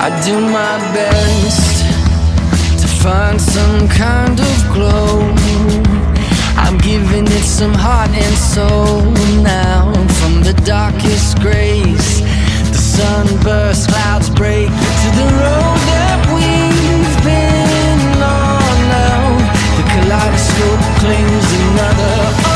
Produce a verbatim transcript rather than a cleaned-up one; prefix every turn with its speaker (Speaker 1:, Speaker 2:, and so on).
Speaker 1: I do my best to find some kind of glow. I'm giving it some heart and soul now. From the darkest grays, the sunburst clouds break to the road that we've been on now. The kaleidoscope claims another